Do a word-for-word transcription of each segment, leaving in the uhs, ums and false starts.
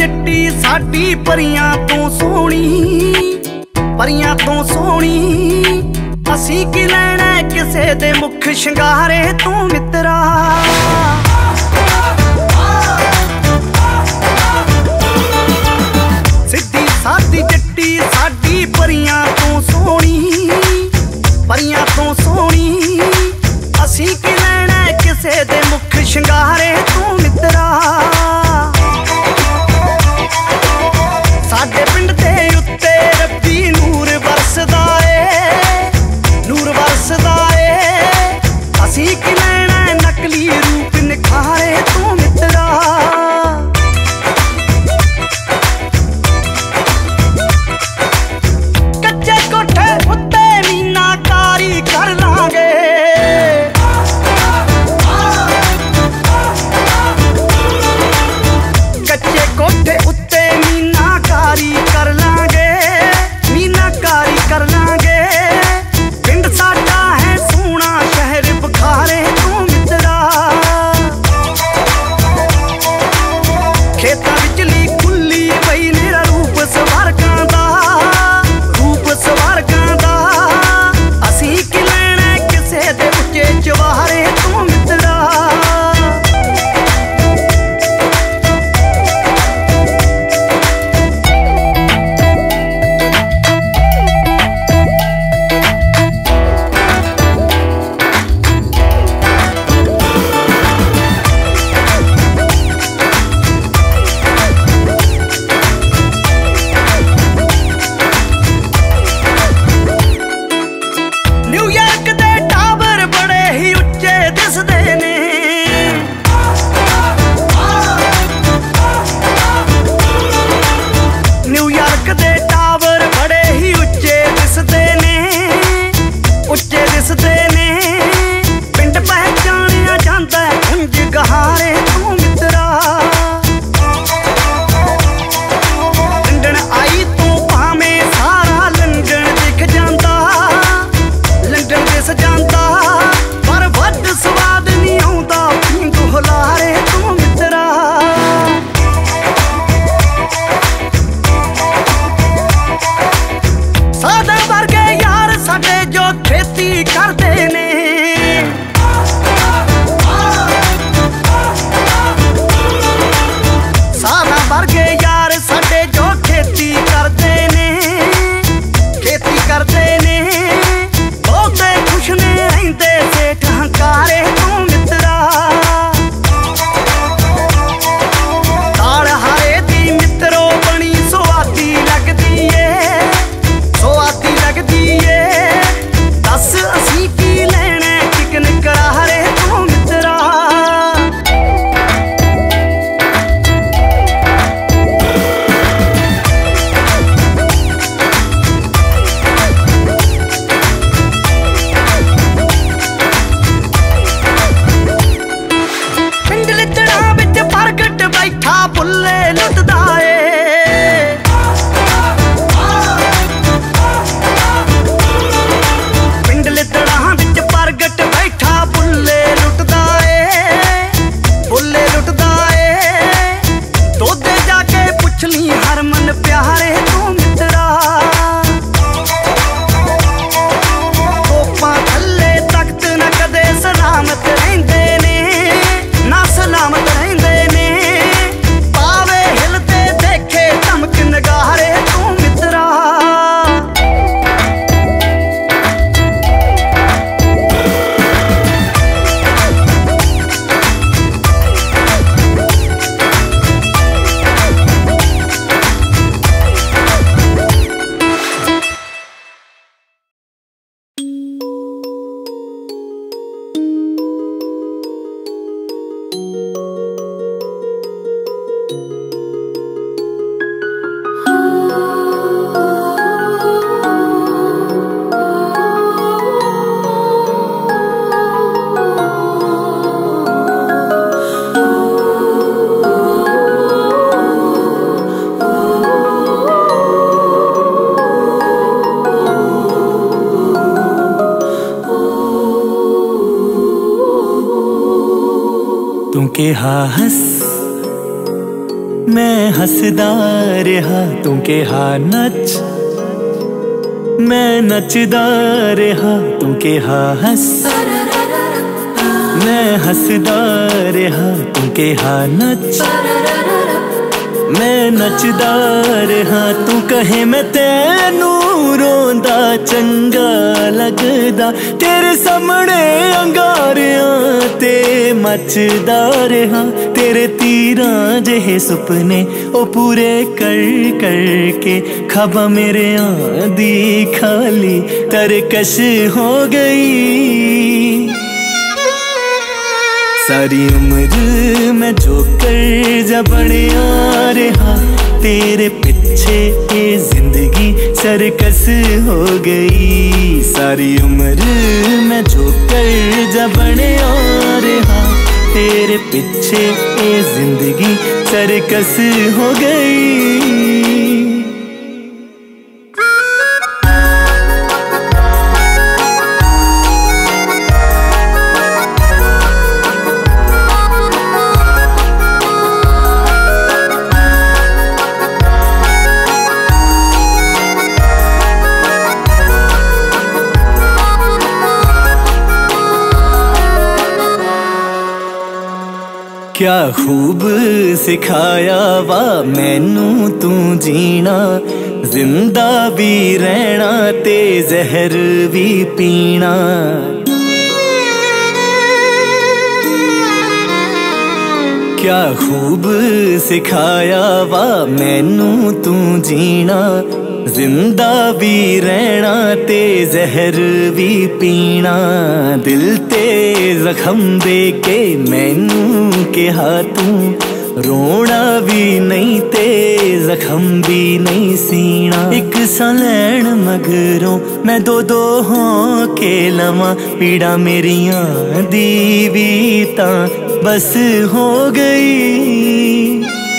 जट्टी साडी परियां तो सोहनी, परियां तो सोहनी। असी की लैना किसे दे मुख शंगारे तू मित्रा। सिद्धी सादी जट्टी साडी परियां तो सोहनी, परियां तो सोहनी। असी की लैना किसे दे मुख शंगारे तू मित्रा। साडे पिंड दे उत्ते रब्बी नूर बरसदा ए, नूर बरसदा ए। असी की लैना नकली रूप निखारे तू मित्रा। कच्चे कोठे उत्ते मीनाकारी कर लांगे, कच्चे कोठे उत्ते मीनाकारी कर लांगे, मीनाकारी कर लांगे। पिंड साडा है सोहना शहर बखारे तू मित्रा। खेतां विचली खुली पई मेरा रूप सवारकां दा, रूप सवारकां दा। असी की लैना किसे दे उच्चे चवारे तू मित्रा। न्यूयॉर्क दे टावर बड़े ही उच्चे दिसदे ने, न्यूयॉर्क दे टावर बड़े ही उच्चे दिसदे ने, उच्चे दिसदे ने। पिंड पहचानिया जांदा उंज गहारे तू मित्रा। लंडन आई तू भावें सारा लंडन दिख जांदा, लंडन दिस जांदा। पर वड्ड स्वाद नहीं आउंदा पींग हुलारे तू मित्रा। सादा वर्गे यार साडे जो खेती करदे ने, सादा वर्गे यार साडे जो खेती करदे ने, खेती करदे ने। बहुते खुश ने रहिंदे सेठ हंकारे तू मित्रा। दाल हारे दी मित्रो बनी स्वादी लगदी ए, स्वादी लगदी ए। दस असी की लैना चिकन करारे तू मित्रा। पिंड लितड़ा विच प्रगट बैठा बुल्ले लुटदा ए, पिंड लितड़ा विच प्रगट बैठा बुल्ले लुटदा ए, बुल्ले लुटदा ए। दोदे जाके पुछ ली हरमन प्यारे तू मित्रा। तोपां थल्ले तख्त न कदे सलामत रहिंदे ने, ना सलामत रहिंदे ने। पावे हिलते देखे धमक नगारे तू मित्रा। तू कहा हस मैं हसदा रहा तू कहा नच, मैं नचदा रहा तू कहा हस, मैं हसदा रहा तू कहा नच, मैं नचदा रहा तू कहे मैं तेनू रोंदा चंगा लगदा, तेरे सामने अंगारियां ते मचदा रहा, तेरे तीरां जेहे सुपने ओ पूरे कर कर के खबा मेरे आंदी खाली तरकश हो गई। सारी उम्र मैं जोकर जा बनिया रहा, तेरे पीछे ये जिंदगी सरकस हो गई। सारी उम्र मैं जोकर जा बनिया रहा, तेरे पीछे ये जिंदगी सरकस हो गई। क्या खूब सिखाया वा मैनू तू जीना, जिंदा भी रहना ते जहर भी पीना। क्या खूब सिखाया वा मैनू तू जीना, जिंदा भी रहना ते जहर भी पीना। दिल ते जख्म दे के मैनू कहा तू रोना भी नहीं ते जख्म भी नहीं सीना। एक सा लैन मगरों मैं दो दो हों के लवा, पीड़ा मेरियां दी भी तां बस हो गई।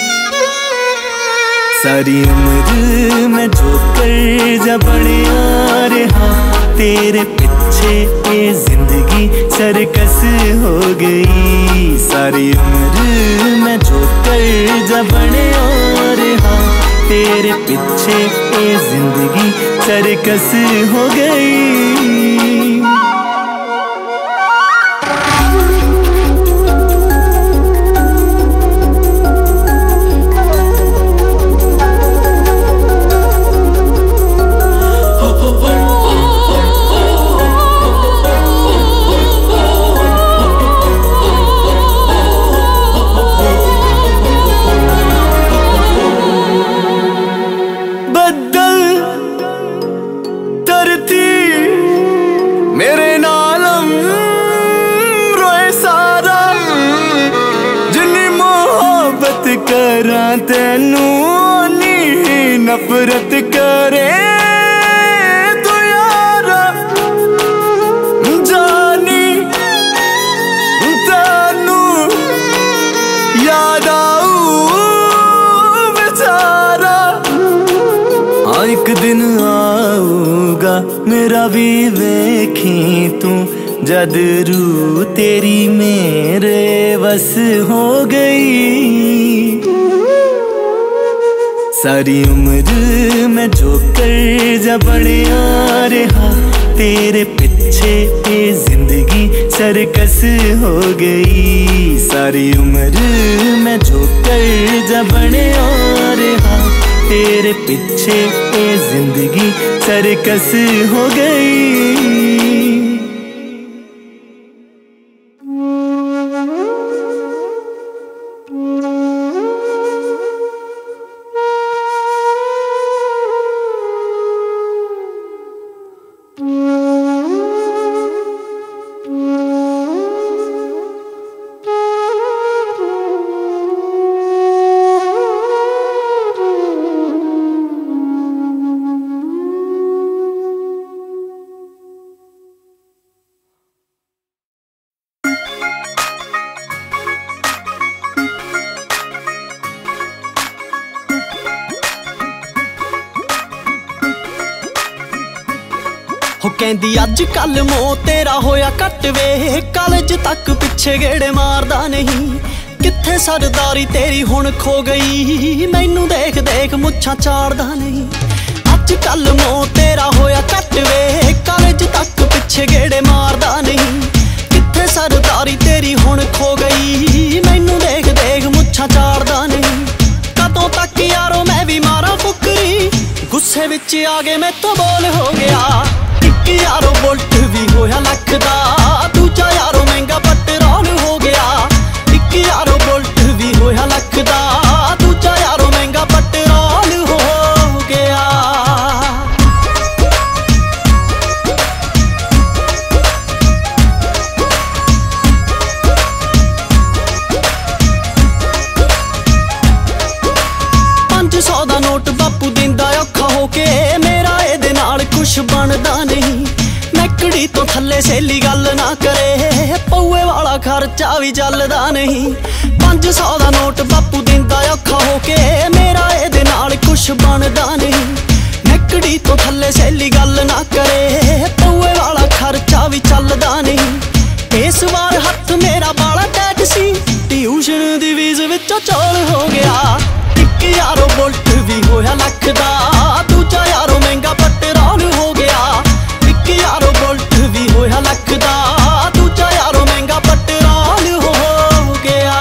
सारी उम्र मैं जोकर जा बनिया रहा, तेरे पीछे ये जिंदगी सरकस हो गई। सारी उम्र मैं जोकर जा बनिया रहा, तेरे पीछे ये जिंदगी सरकस हो गई। करा तेनू नी नफरत करे तू यारा, जानी तेनू याद आऊ बेचारा। हाँ एक दिन आऊगा मेरा भी वेखी तू, जद रू तेरी मेरे बस हो गई। सारी उम्र मैं जोकर जा बनिया रहा, तेरे पीछे ये जिंदगी सरकस हो गई। सारी उम्र मैं जोकर जा बनिया रहा, तेरे पीछे ये जिंदगी सरकस हो गई। कहंदी अज कल मोह तेरा होया कट वे, कॉलेज तक पिछे गेड़े मारदा नहीं, कित्थे कित्थे सरदारी तेरी हुण खो गई, मैनू देख देख मुच्छां झाड़दा नहीं। अज कल मोह तेरा होया कट वे, कॉलेज तक पिछे गेड़े मारदा नहीं। कित्थे सरदारी तेरी हुण खो गई, मैनू देख देख मुच्छां झाड़दा नहीं। कदों तक यारो मैं भी मारा फुकरी, गुस्से विच आ गए मैं तो बोल हो गया। एक यारो बुलट भी होया लख दा, दूजा यारो महंगा पेट्रोल हो गया। एक यारो बुलट भी होया लख दा, दूजा यारो महंगा पेट्रोल हो गया। पंज सौ दा नोट बापू दिंदा औखा होके, मेरा एदे नाल कुछ बनदा नहीं। मैकड़ी तो थल्ले सहेली गल ना करे, पौए वाला खर्चा भी चलदा नहीं। पंज सौ दा नोट बापू दिंदा औखा होके, मेरा एदे नाल कुछ बनदा नहीं। मैकड़ी तो थल्ले सहेली गल ना करे, पौए वाला खर्चा भी चलदा नहीं। इस बार हथ मेरा बाला टैट सी, ट्यूशन दी फीस विचों चौल हो गया। एक यारो बुलट भी होया लख दा, दूजा यारो महंगा पेट्रोल हो गया। एक यारो बुलट भी होया लख दा, दूजा यारो महंगा पेट्रोल हो गया।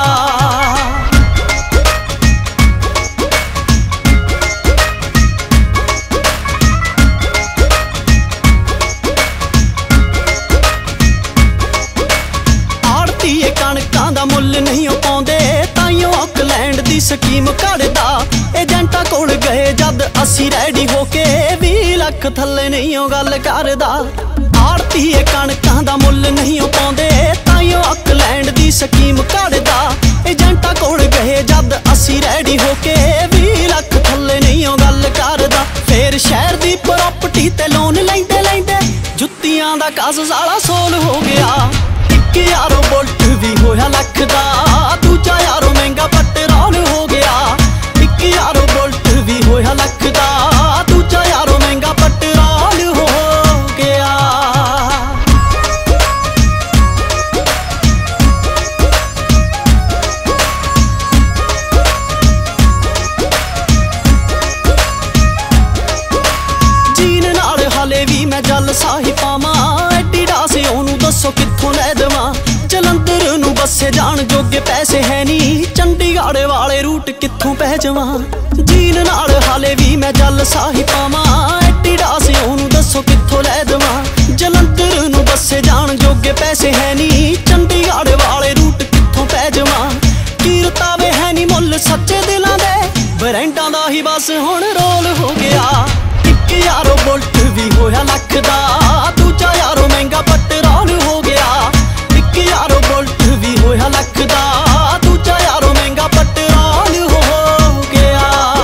आड़तीए कणकां दा मुੱਲ नहीं पाउंदे, ताइयों ऑकलैंड दी स्कीम कढ़दा। एजेंटा कोल गए जद असी रेडी होके, बीस लख थल्ले नहीं गल करदा। आड़तीए कणकां दा मुੱਲ नहीं पाउंदे, ताइयों ऑकलैंड दी स्कीम कढ़दा। एजेंटा कोल गए जद असी रेडी होके, बीस लख थल्ले नहीं गल करदा। फिर शहर दी प्रॉपर्टी ते लोन लैंदे लैंदे, जुत्तियां दा कस साला सोल हो गया। एक यारो बुलट भी होया लख दा, दूजा यारो महंगा पेट्रोल हो गया। एक यारो बुलट भी होया लख दा, दूजा यारो महंगा पेट्रोल हो गया। जीन नाल हाले भी मैं जल साही पावां, एडिडास ओनू दसो कित्थों लै देवां। जलंधर नू बसे जान जोगे पैसे है नी, चंडीगढ़ वाले रूट कित्थों पै जावां। जीन नाल हाले भी मैं जल साही पावां, एडिडास ओनू दसो कित्थों लै देवां। जलंधर नू बसे जान जोगे पैसे है नी, चंडीगढ़ वाले रूट कित्थों पै जावां। कीरतावे है नी मुੱਲ सच्चे दिलां दे, ब्रांडां दा ही बस हुण रोल हो गया। एक यारो बुलट भी होया लख दा, दूजा यारो महंगा पेट्रोल हो गया। एक यारो बुलट भी होया लख दा, दूजा यारो महंगा पेट्रोल हो गया।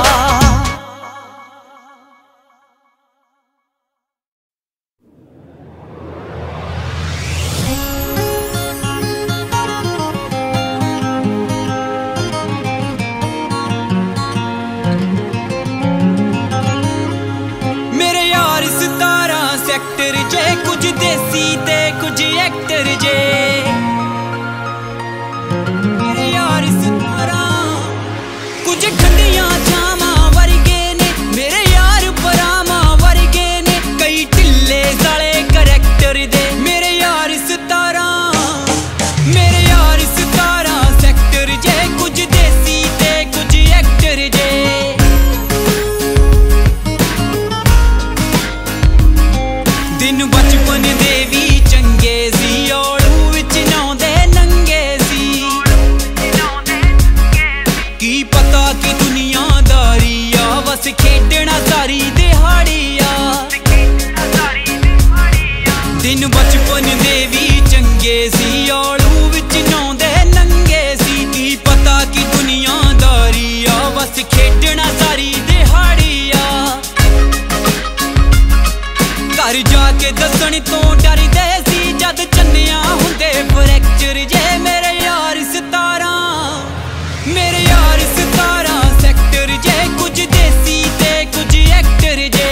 मेरे यार सतारा सैक्टर जे, कुछ देसी ते कुछ एक्टर जे। मेरे यार सतारा कुछ ठंडियां छावां वर्गे ने, मेरे यार परावां वर्गे ने, कई ढिल्ले साले करैक्टर दे। मेरे यार सतारा, मेरे यार सतारा सैक्टर जे, कुछ देसी ते कुछ एक्टर जे। दिन बचपन दे भी चंगे सी, औलू विच नौंदे नंगे सी। की पता की दुनियादारी आ, बस खेडना सारी दिहाड़ी आ। दिन बचपन दे भी चंगे सी, औलू विच नौंदे नंगे सी। की पता की दुनियादारी आ, बस खेडना सारी दिहाड़ी आ। घर जाके दसण तो डरदे सी, जद चन्निया हुंदे फ्रैक्चर जे। मेरे यार सतारा, मेरे यार सतारा सैक्टर जे, कुछ देसी ते कुछ एक्टर जे।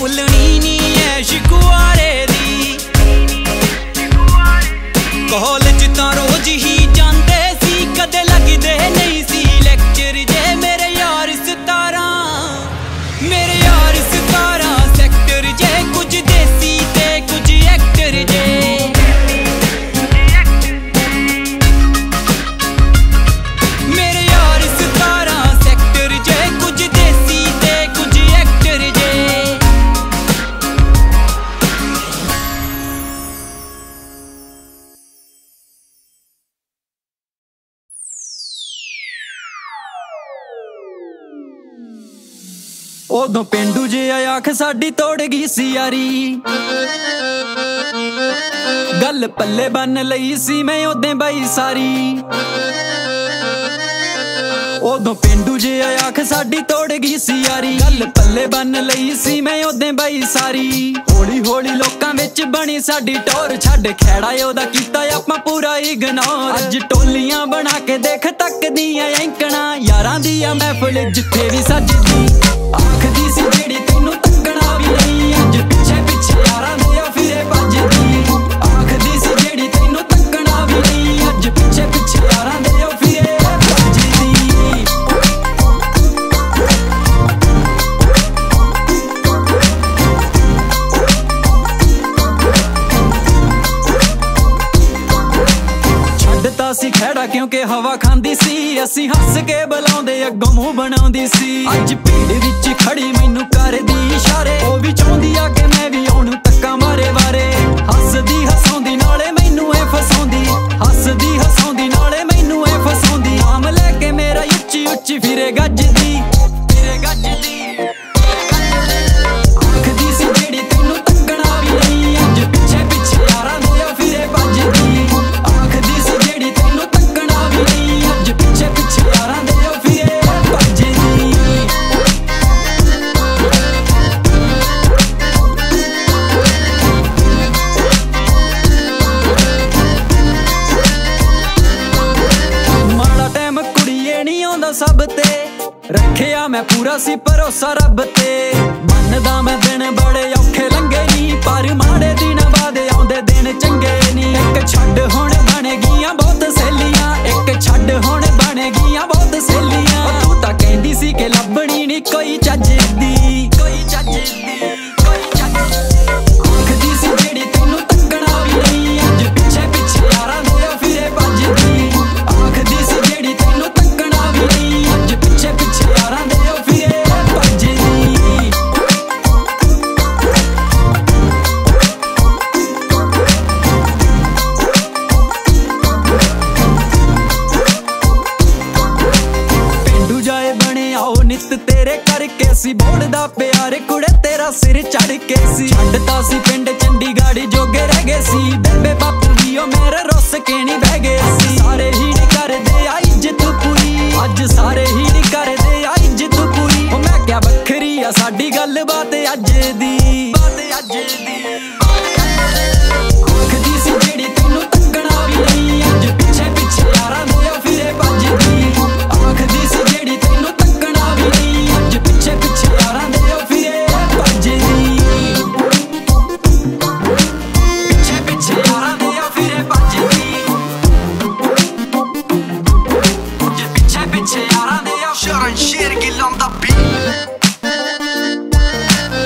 भुलनी नी ऐश कुआरे दी। कॉलेज तां रोज ही जांदे सी, कदे लगदे नहीं सी लेक्चर जे। मेरे यार सतारां मेरे यार सतारां सैक्टर जे, कुछ देसी ते कुछ एक्टर जे। मेरे यार सतारां सैक्टर जे, कुछ देसी ते कुछ एक्टर जे। उदों पेंडू जे आख साडी तोड़ गई सी यारी, गल पल्ले बन लई सी मैं ओदे बाई सारी। उदों पेंडू जे आख साडी तोड़ गई सी यारी, गल पल्ले बन लई सी मैं ओदे बाई सारी। हौली हौली लोकां विच बनी साडी टोर, छड्ड खैड़ा ओदा कीता आपां पूरा इग्नोर। अज टोलियां बना के देख तकदियां ऐंकना, यारां दियां महफिल जिथे भी सजदी। आखदी सी जेड़ी तैनूं तक्कना भी नहीं, अज पिछे पिछे यारां दे फिरे भजदी। आखदी सी जेड़ी तैनूं तक्कना भी नहीं, अज पिछे पिछे यारां दे फिरे भजदी। छड्डता सी खैड़ा क्योंकि हवा खांदी सी, असी हस के बुलाउंदे अग्गों मूंह बनाउंदी सी। अज भीड़ विच खड़ी मैनू करदी इशारे, ओ भी चाहुंदी आ कि मैं भी ओनू तक्का मारे वारे। हसदी हसाउंदी नाले मैनू ऐ फसाउंदी, हसदी हसाउंदी नाले मैनू ऐ फसाउंदी। नाम लैके मेरा उच्ची उच्ची फिरे गजदी, फिरे गजदी। आखदी सी जेड़ी तैनूं तक्कना भी नहीं, अज पिछे पिछे यारां दे फिरे भजदी। आखदी सी जेड़ी तैनूं तक्कना भी नहीं, अज पिछे पिछे यारां दे फिरे भजदी। माड़ा टैम कुड़िए नहीं आउंदा सब ते, रखिया मैं पूरा सी भरोसा रब ते। मनदा मैं दिन बड़े औखे लंघे नी, पर माड़े दिन बाद आउंदे दिन चंगे नी। एक छड्ड हुण बने गियां बहुत सहेलियां, एक छड्ड हुण बने गियां बहुत सहेलियां। तू तां कहंदी सी कि लभणी नी कोई चज्जदी, कोई चज्जदी, कोई चज्जदी। आखदी सी जेड़ी तैनूं तक्कना भी नहीं, अज पिछे पिछे यारां दे फिरे भजदी। आखदी सी जेड़ी तैनूं तक्कना भी नहीं, अज पिछे पिछे यारां दे फिरे भजदी। पेंडू जाए बने आओ नित तेरे करके सी, बोलदा प्यार कुड़े तेरा सिर चढ़ के सी। छड्डता सी पिंड चंडीगढ़ जोगे रह गए सी, बेबे बापू भी ओ मेरे रुस के नहीं बह गए सी। सारे ही नहीं करदे आई इज्जत पूरी, अज सारे ही नहीं करदे आई इज्जत पूरी। ओ मैं क्या बखरी आ साडी गल बात अज दी, बात अज दी। आखदी सी जेड़ी तैनूं तक्कना भी नहीं, अज पिछे पिछे यारां दे फिरे भजदी। आखदी सी जेड़ी तैनूं तक्कना भी नहीं, अज पिछे पिछे यारां दे फिरे भजदी। पिछे पिछे यारां दे फिरे भजदी, अज पिछे पिछे यारां दे। Sharon Shergill on the beat.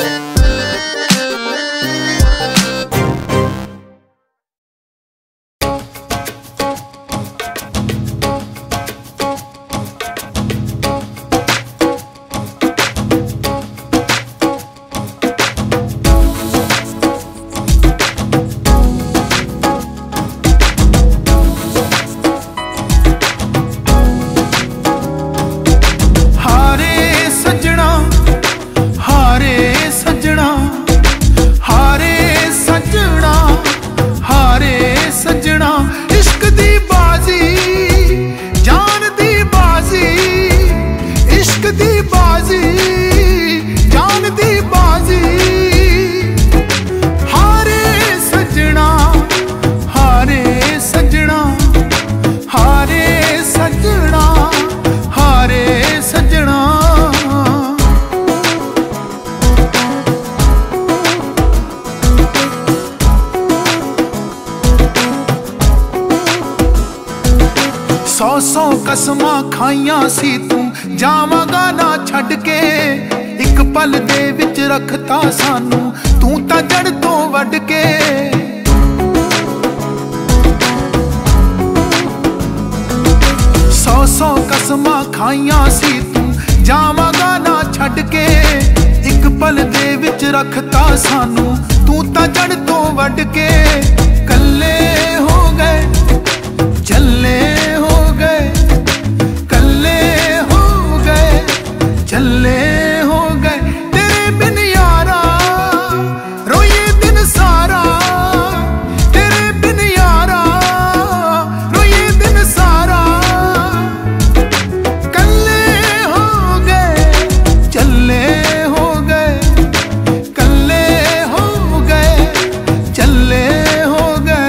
सौ कसमां खाइयां सी तू जावांगा ना छड्ड के, एक पल दे विच रखता सानू तू तां जड़ तो वड्ड के। सौ सौ कसमां खाइयां सी तू जावांगा ना छड्ड के, एक पल दे विच रखता सानू तू तां जड़ तो वड्ड के। कल्ले हो गए चले हो गए, कल्ले हो गए चले हो गए, तेरे बिन यारा रोए दिन सारा, तेरे बिन यारा रोए दिन सारा। कल्ले हो गए चले हो गए, कल्ले हो गए चले हो गए।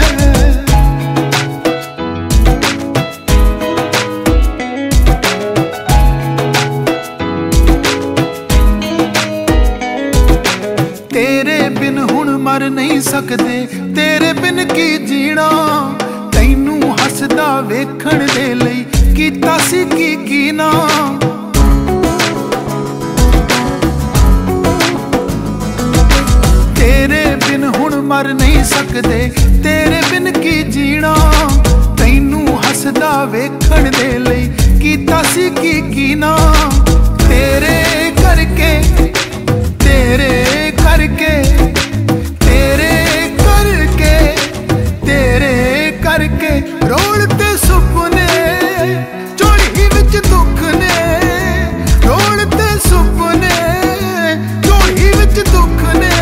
तेरे बिन हुण मर नहीं सकदे, तेरे बिन की जीना, तैनू हसदा वेखण दे लई कीता सी की कीना। तेरे बिन हुण मर नहीं सकदे, तेरे बिन की जीना, तैनू हसदा वेखण दे लई कीता सी की कीना। तेरे करके तेरे करके तेरे करके तेरे करके रोलते सुपने झोली विच दुख ने, रोलते सुपने झोली विच दुख ने।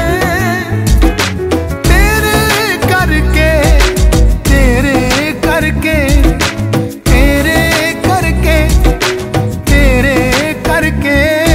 तेरे करके तेरे करके तेरे करके तेरे करके।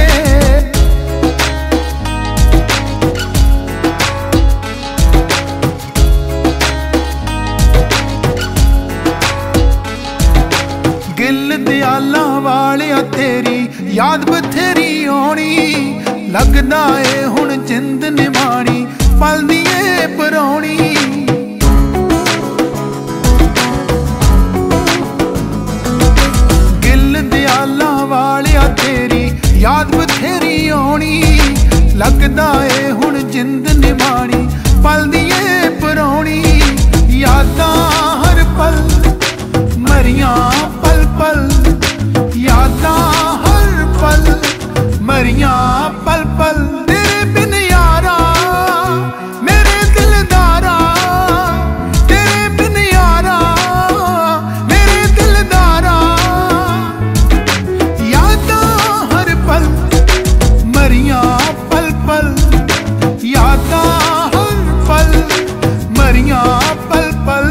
गिल दयाला वालिया तेरी याद बथेरी आनी, लगदा ए हुण जिंद निभानी पल दी ए परौनी। गिल दयाला वालिया तेरी याद बथेरी आनी, लगदा ए हुण जिंद निभानी पल दी ए परौनी। यादां हर पल मरियां पल पल, यादां हर पल मरियां पल पल। तेरे बिन यारा मेरे दिलदारा, तेरे बिन यारा मेरे दिलदारा। यादां हर पल मरियां पल पल, यादां हर पल मरियां पल पल।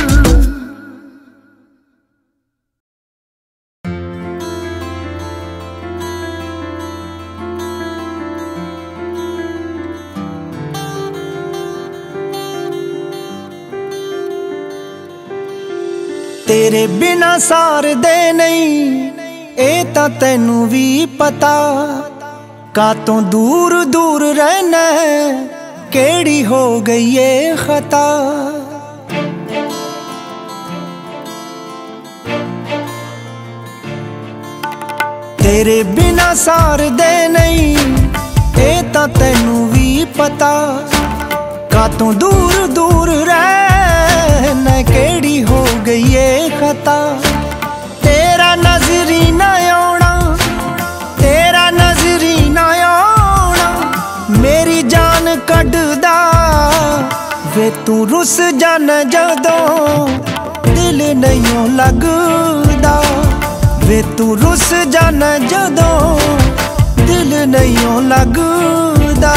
तेरे बिना सार दे नहीं ए तां तैनू भी पता, कातों दूर दूर रहना है केड़ी हो गई ये खता। तेरे बिना सार दे नहीं ए तां तैनू भी पता, कातों दूर दूर रहना केड़ी हो गई ये खता। तेरा नजरी ना आना, तेरा नजरी ना आना मेरी जान कड्डदा वे तू रुस जाना जदों दिल नहीं लगदा, वे तू रुस जाना जदों दिल नहीं लगदा।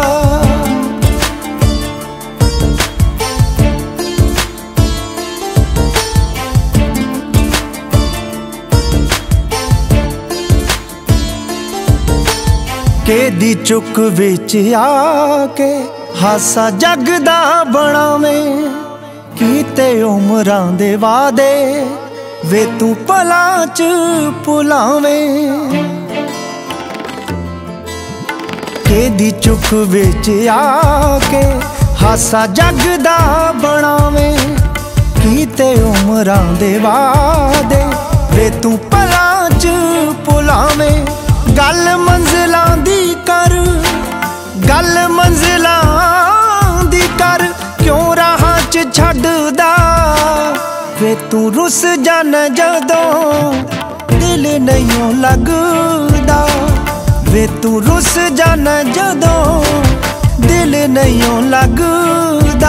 केदी चुक विच आके हासा जगदा बनावें, कीते उमरां दे वादे वे तू पलां च भुलावें। केदी चुक विच आके हासा जगदा बनावें, कीते उमरां दे वादे वे तू पलां च पुलावें गल मंजिलां दी कर गल मंजिलां दी कर क्यों राहां च छड्डदा वे तू रुस जाना जदों दिल नहीं लगदा वे तू रुस जाना जदों दिल नहीं लगदा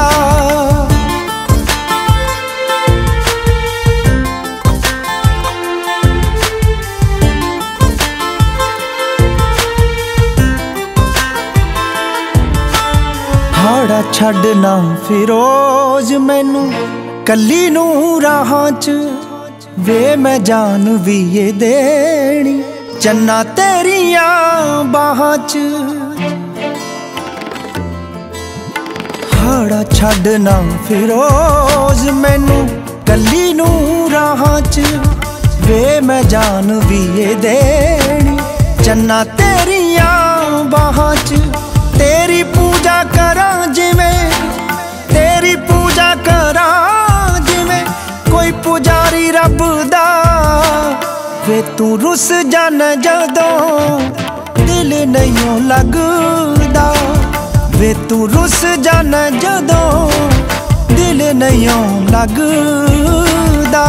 हाड़ा छड्डना फिरोज मैनू कली नू राहां च वे मैं जान भी ये देनी चन्ना तेरियां बाहां च हाड़ा छड्डना फिरोज मैनू कली नू राहां च वे मैं जान भी ये देनी चन्ना तेरियां बाहां च तेरी पूजा करां जिवें तेरी पूजा करां जिवें कोई पुजारी रब दा वे तू रुस जाना जदों दिल नहीं लगदा वे तू रुस जाना जदों दिल नहीं लगदा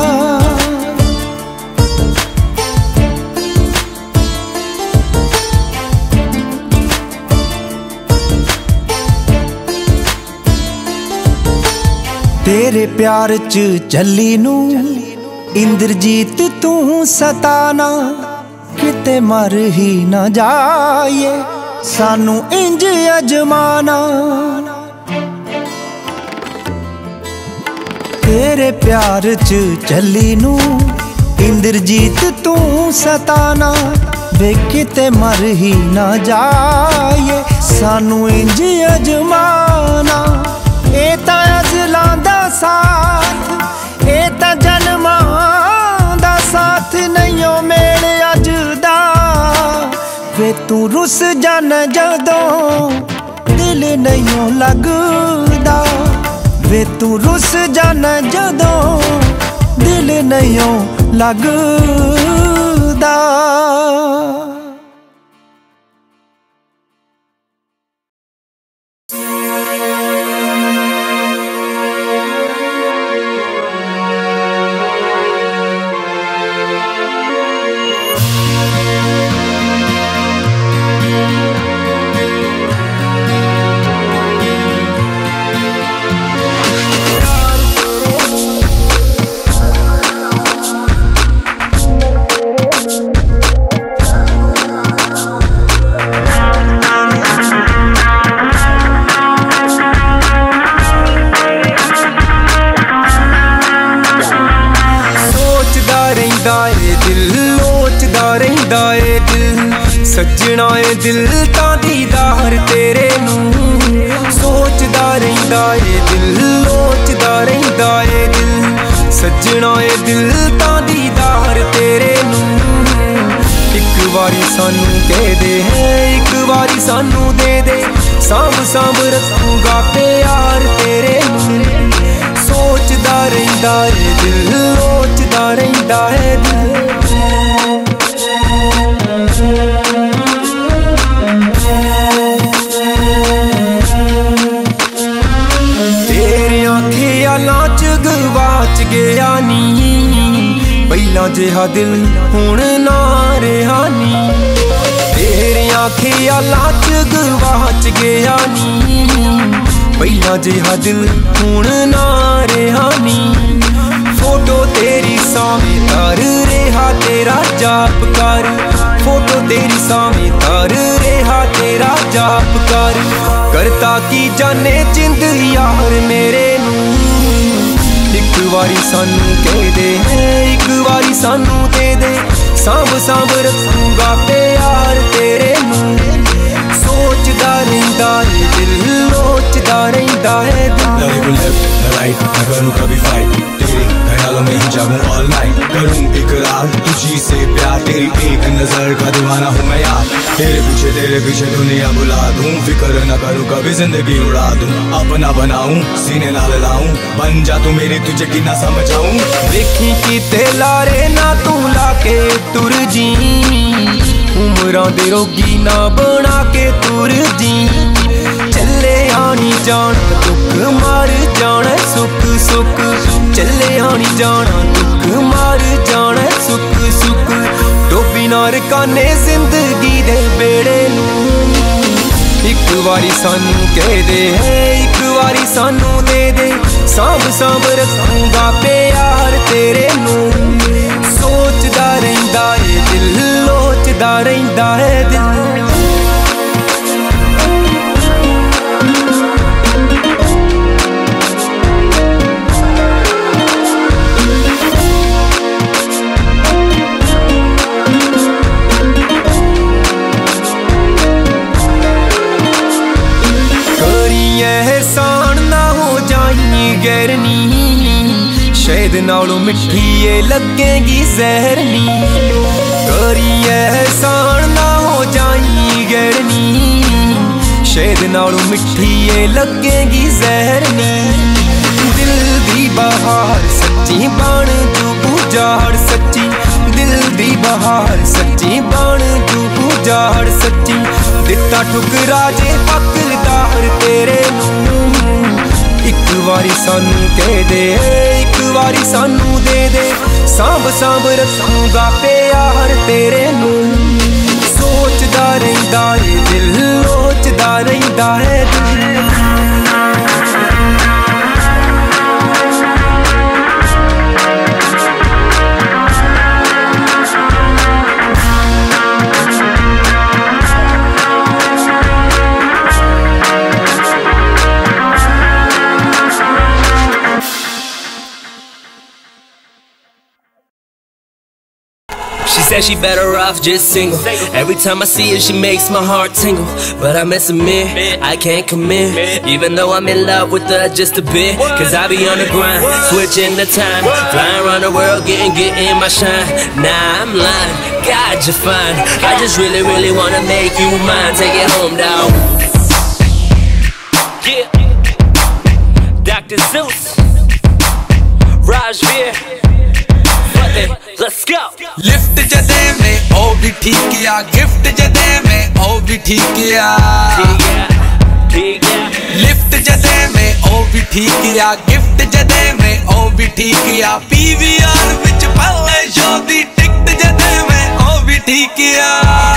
तेरे प्यार च चली नू इंद्रजीत तू सताना किते मर ही ना जाए सानू इंज अजमाना तेरे प्यार च चली नू इंद्रजीत तू सताना वे किते मर ही ना जाए सानू इंज अजमाना ए ता अज़लां दा साथ ए ता जन्मां दा साथ नहीं ओ मेरे अज दा वे तू रुस जाना जदों दिल नहीं लगदा वे तू रुस जाना जदों दिल नहीं लगदा सजना ए दिल तां दीदार तेरे नू सोचदा रहिंदा ए दिल लोचदा रहिंदा ए दिल सजना ए दिल तां दीदार तेरे नू एक बारी सानू दे दे एक बारी सानू दे दे सांभ सांभ रखूंगा प्यार तेरे नू सोचदा रहिंदा ए दिल लोचदा रहिंदा ए दिल गया नी पहला जिहा दिल हुण ना रहा नी तेरियां ख्यालां च गवाच गया नी पहला जिहा दिल हुण ना रहा नी फोटो तेरी सामे तर रहा तेरा जाप कर फोटो तेरी सामे तर रहा तेरा जाप कर करता की जाने जिंद यार मेरे नू एक बारी सानू कह दे एक बारी सानू दे दे सांभ सांभ रखूंगा प्यार तेरे नू सोचदा रहिंदा है दिल लोचदा रहिंदा है दिल ना लेफ्ट ना राइट ना करूं कभी फाइट तेरे ख्यालों में ही जागूं ऑल नाइट, करूं इकरार तुझी से प्यार, तेरी एक नजर का दीवाना हूँ मैं यार, तेरे पीछे तेरे पीछे दुनिया बुला दूं, फिक्र न करूं कभी जिंदगी उड़ा दूं, अपना बनाऊं सीने नाल लाऊं, बन जा तू मेरी तुझे कि ना समझाऊं। देखी किते लारे ना तू लाके तुर जी, उमरां दे रोगी ना बना के तुर जी, चले आनी जान दुख मार जाना सुख सुख, चले आनी जाना दुख मार जाना सुख सुख, डोबी ना रकाने जिंदगी दे बेड़े नूं, एक वारी सानू कह दे, एक वारी सानू दे दे, सांभ सांभ रखूंगा प्यार तेरे नूं, सोचदा रहिंदा है दिल, लोचदा रहिंदा है दिल। शायद नालों मिठी ये लगेगी जहरनी, करी एहसान ना हो जाई गैरनी, शायद नालों मिठी ये लगेगी जहरनी, दिल दी बहार सच्ची बन जू बुझाड़ सच्ची, दिल दी बहार सच्ची बन जू बुझाड़ सच्ची, दिता ठुकरा जे हकदार तेरे नूं, एक वारी सानू कह दे, एक वारी सानू दे दे, सांभ सांभ रखूंगा प्यार तेरे नूं, सोचदा रहिंदा है दिल, लोचदा रहिंदा है दिल। She said she better off just single. Every time I see her, she makes my heart tingle. But I must admit, I can't commit, even though I'm in love with her just a bit. Cause I be on the grind, switching the time, flying around the world, getting, getting my shine. Nah, I'm lying, God, you're fine. I just really, really wanna make you mine. Take it home, dawg. Yeah, Doctor Zeus, Rajveer, let's go. Lift जदे में ओ भी ठीक या, gift जदे में ओ भी ठीक या, लिफ्ट जदे में ओ भी ठीक या, गिफ्ट जदे में ओ भी ठीक या, पीवीआर विच पहले शो दी टिकट जदे में ओ भी ठीक या,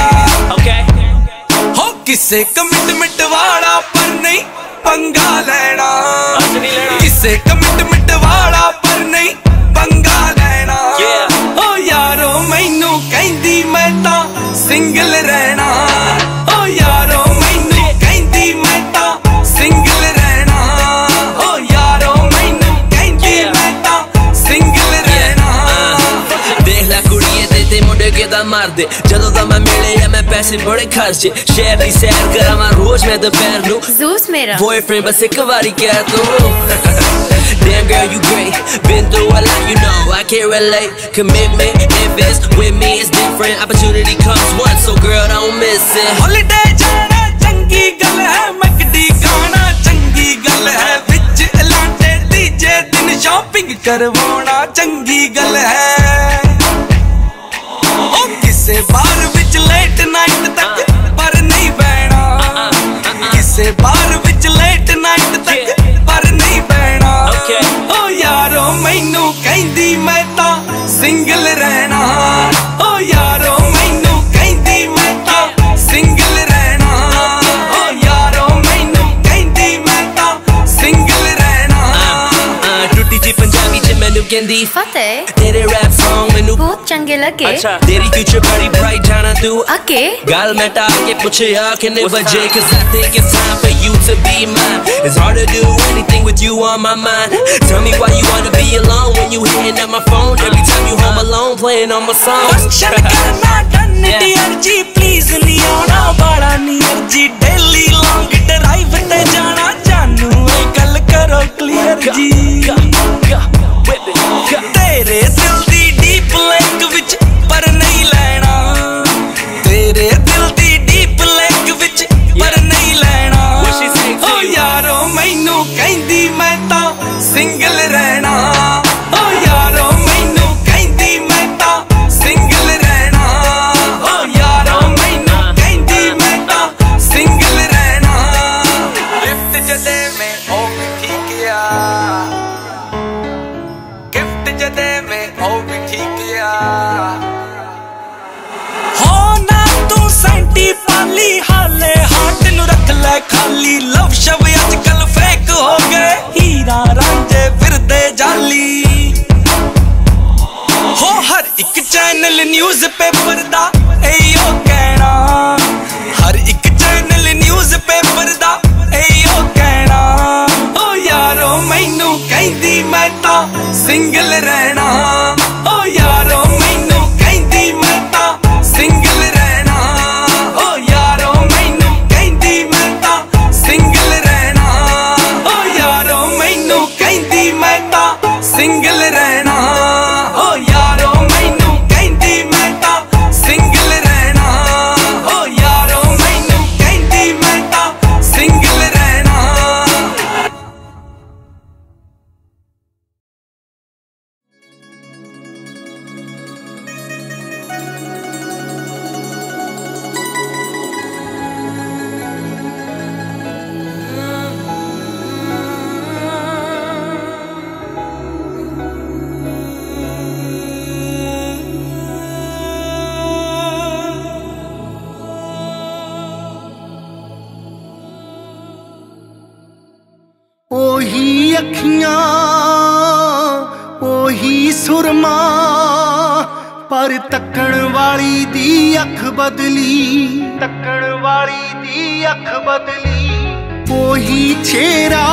हो किसे कमिटमेंट वाला पर नहीं पंगा लेना, किसे कमिटमेंट वाला पर नहीं पंगा लेना, ओ यारो मैनू कहंदी मैं तां सिंगल रहना, ओ यारो मैनू कहंदी मैं तां सिंगल रहना, ओ यारो मैनू कहंदी मैं तां सिंगल रहना। देख ला कुड़िए ते ते मुंडे केदा मार दे, जदों दा मैं मिले या मैं पैसे बड़े खर्चे, शहर दी सैर करावां रोज मैं दोपहर नू, ज़ूस मेरा बॉयफ्रेंड बस एक बारी कह तू। Damn girl, you great, been through a lot, you know I can't relate. Commitment, invest with me, it's different. Opportunity comes once, so girl, don't miss it. Holiday जाना चंगी गल है, मकड़ी खाना चंगी गल है, विच एलांटे तीजे दिन शॉपिंग करवाना चंगी गल है, ओ किसे बार विच लेट नाइट तक पर नहीं बहना, किसे बार विच लेट नाइट तक पर नहीं बहना, ओ यारो मैनू कहंदी मैं तां सिंगल रहना, ओ यारो मैनू कहंदी मैं तां सिंगल रहना, ओ यारो मैनू कहंदी मैं तां सिंगल रहना। टूटी जी पंजाबी च मैनू कहंदी फतेह, तेरे रैप सॉन्ग मैनू बहुत चंगे लगे, अच्छा तेरी फ्यूचर बड़ी ब्राइट जाना तू आके गल मैं टाल के पूछे आ कितने बजे, cause I think it's time for you to be mine. It's hard to do anything with you on my mind. Tell me why you wanna be alone when you hitting up my phone every time you home alone playing on my songs. Function करना done dear ji please नहीं आना बड़ा near जी, daily long drive ते जाना जानू गल करो clear जी। मैनू कहंदी मैं तां सिंगल रहना, ओ यारो मैनू कहंदी मैं तां सिंगल रहना, ओ यारो मैनू कहंदी मैं तां सिंगल रहना। गिफ्ट जदे में ओ भी ठीक आ, गिफ्ट जदे में ओ भी ठीक आ। हो ना तू सेंटी पाली हाले हाट नू रख ले खाली, लव शव अजकल फेक हो गए, हीरा रांझे फिरदे जाली। हो हर एक चैनल न्यूज़ पेपर दा एयो कहना, हर एक चैनल न्यूज़ पेपर दा एयो कहना। ओ यारो मैनू कहंदी मैं तां सिंगल रहना, ओ यारो मैनू कहंदी मैं तां सिंगल रहना, ओ यारो मैनू कहंदी मैं तां सिंगल रहना, ओ यारो मैनू कहंदी मैं तां सिंगल रहना, ओ यारो मैनू कहंदी मैं तां सिंगल रहना, ओ यारो मैनू कहंदी मैं तां सिंगल रहना। ओही अखियां ओही सुरमा, पर तकण वाली दी अख बदली, तकण वाली दी अख बदली। ओही चेहरा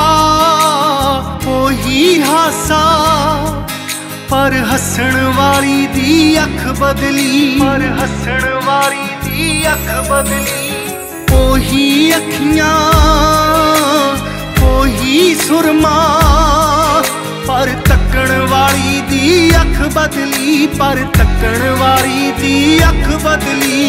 ओही हासा, पर हसण वाली दी अख बदली, पर हसण वाली दी अख बदली। ओही अखियां ओही सुरमा, पर तकण वाली दी अख बदली, पर तकण वाली दी अख बदली।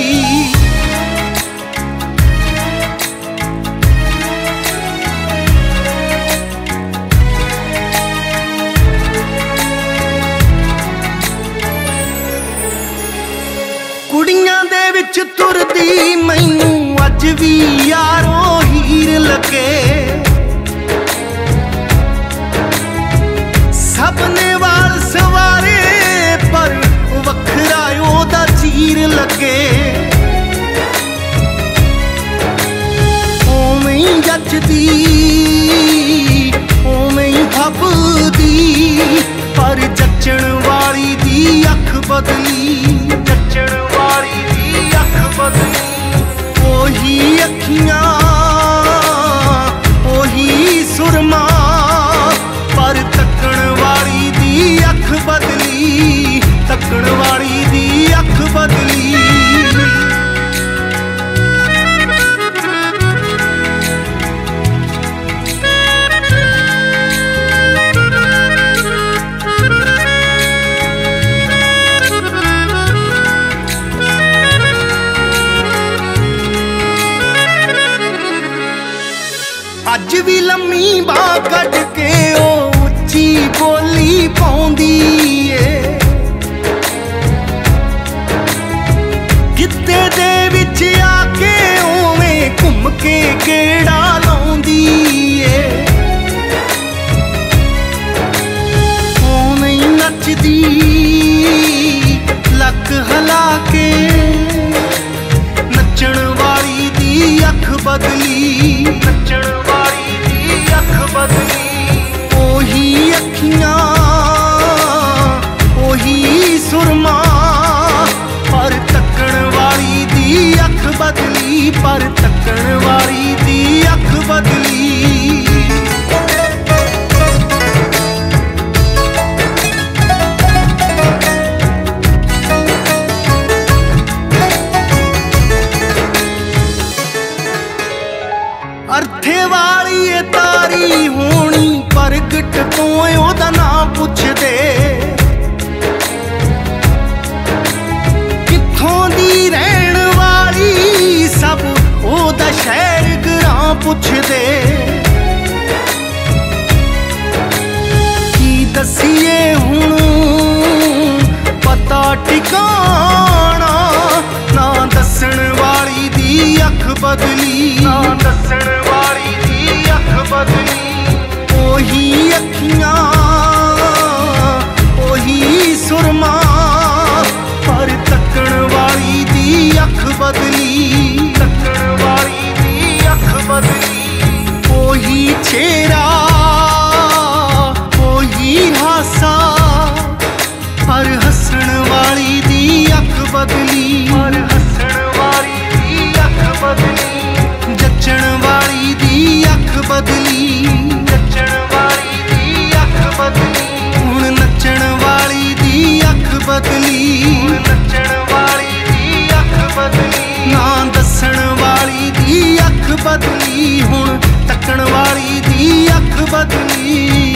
कुड़ियां दे विच तुरदी मैनू अज भी यारो हीर लगे, सबने वाल सवारे पर वखरा ओदा चीर लगे। ओवें ही जचदी ओवें ही हबदी, पर जचण वाली दी अख बदली, जचण वाली दी अख बदली। ओही अखियां ओही सुरमा, पर तकण वाली दी अख बदली, तकण वाली दी अख बदली। अज भी लम्मी बाह कट के ओ उच्ची बोली पाउंदी ए, गिद्दे दे विच आके ओवें घुम के गेड़ा लाउंदी ए। ओवें ही नचदी लक हला के, नचण वाली दी अख बदली, नचण वाली दी अख बदली। ओही अखियां ओही सुरमा, पर तकण वाली दी अख बदली, पर तकण वाली दी अख बदली